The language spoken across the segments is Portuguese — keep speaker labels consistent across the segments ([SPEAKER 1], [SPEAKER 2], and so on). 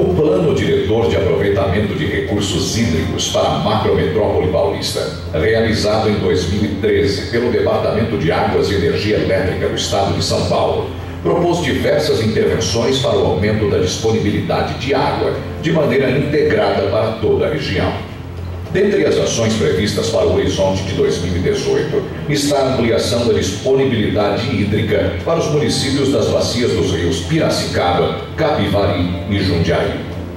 [SPEAKER 1] O Plano Diretor de Aproveitamento de Recursos Hídricos para a Macrometrópole Paulista, realizado em 2013 pelo Departamento de Águas e Energia Elétrica do Estado de São Paulo, propôs diversas intervenções para o aumento da disponibilidade de água de maneira integrada para toda a região. Dentre as ações previstas para o horizonte de 2018, está a ampliação da disponibilidade hídrica para os municípios das bacias dos rios Piracicaba, Capivari e Jundiaí.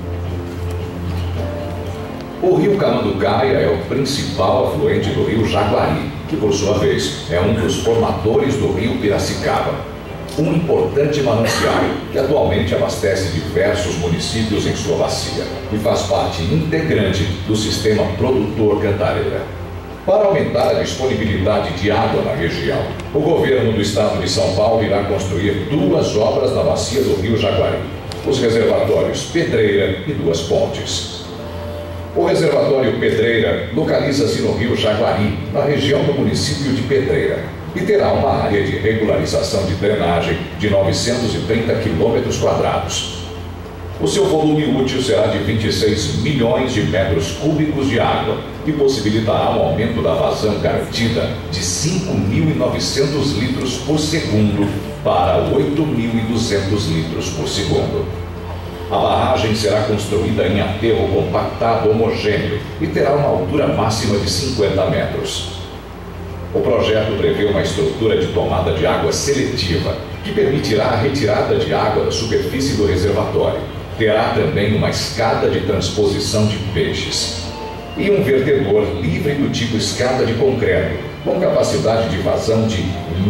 [SPEAKER 1] O rio Camanducaia é o principal afluente do rio Jaguari, que por sua vez é um dos formadores do rio Piracicaba, um importante manancial que atualmente abastece diversos municípios em sua bacia e faz parte integrante do sistema produtor Cantareira. Para aumentar a disponibilidade de água na região, o governo do estado de São Paulo irá construir 2 obras na bacia do rio Jaguari, os reservatórios Pedreira e Duas Pontes. O reservatório Pedreira localiza-se no rio Jaguari, na região do município de Pedreira, e terá uma área de regularização de drenagem de 930 km². O seu volume útil será de 26 milhões de metros cúbicos de água e possibilitará um aumento da vazão garantida de 5.900 litros por segundo para 8.200 litros por segundo. A barragem será construída em aterro compactado homogêneo e terá uma altura máxima de 50 metros. O projeto prevê uma estrutura de tomada de água seletiva, que permitirá a retirada de água da superfície do reservatório. Terá também uma escada de transposição de peixes e um vertedor livre do tipo escada de concreto, com capacidade de vazão de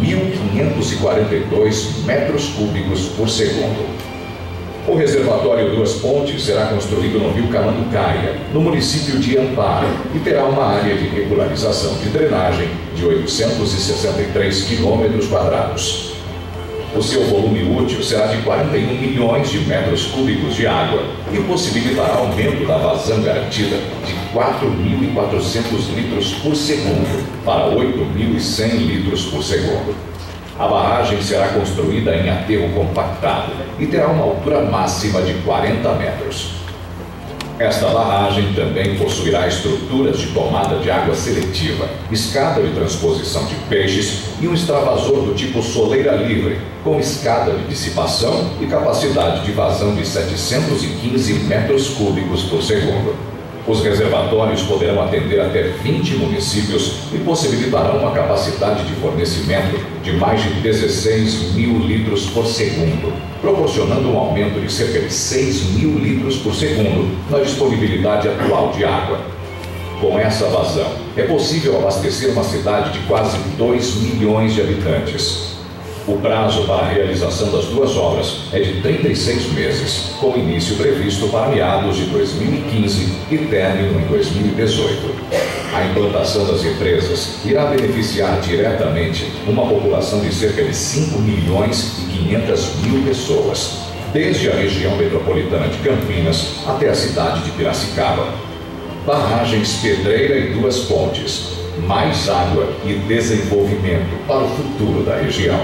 [SPEAKER 1] 1.542 metros cúbicos por segundo. O reservatório Duas Pontes será construído no rio Camanducaia, no município de Amparo, e terá uma área de regularização de drenagem de 863 km². O seu volume útil será de 41 milhões de metros cúbicos de água e possibilitará aumento da vazão garantida de 4.400 litros por segundo para 8.100 litros por segundo. A barragem será construída em aterro compactado e terá uma altura máxima de 40 metros. Esta barragem também possuirá estruturas de tomada de água seletiva, escada de transposição de peixes e um extravasor do tipo soleira livre, com escada de dissipação e capacidade de vazão de 715 metros cúbicos por segundo. Os reservatórios poderão atender até 20 municípios e possibilitarão uma capacidade de fornecimento de mais de 16 mil litros por segundo, proporcionando um aumento de cerca de 6 mil litros por segundo na disponibilidade atual de água. Com essa vazão, é possível abastecer uma cidade de quase 2 milhões de habitantes. O prazo para a realização das 2 obras é de 36 meses, com início previsto para meados de 2015 e término em 2018. A implantação das empresas irá beneficiar diretamente uma população de cerca de 5 milhões e 500 mil pessoas, desde a região metropolitana de Campinas até a cidade de Piracicaba. Barragens Pedreira e Duas Pontes, mais água e desenvolvimento para o futuro da região.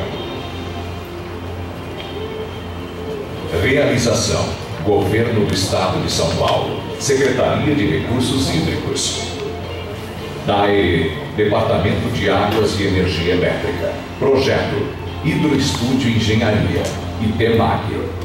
[SPEAKER 1] Realização: Governo do Estado de São Paulo, Secretaria de Recursos Hídricos. DAE, Departamento de Águas e Energia Elétrica. Projeto: Hidroestúdio Engenharia. IPEMAG.